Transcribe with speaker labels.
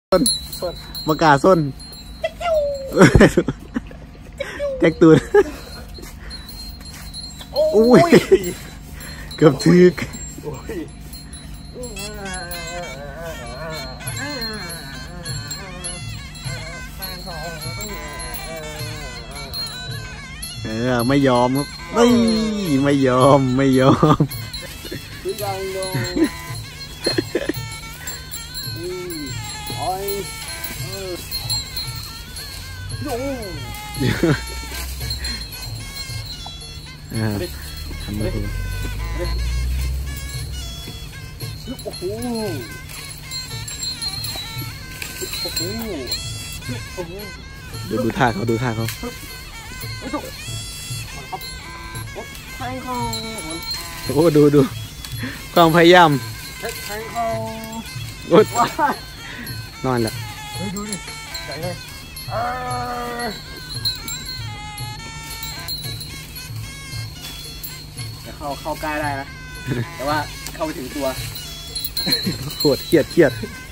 Speaker 1: ส้นมะกาส้นแจ็คตูนอุ้ยเกือบทึกไม่ยอมครับไม่ยอมทำมาดูดูท่าเขาโอ้ดูความพยายามนอนแล้วดูดิใหญ่เลยเข้าใกล้ได้นะแต่ว่าเข้าไปถึงตัวโคตรเครียด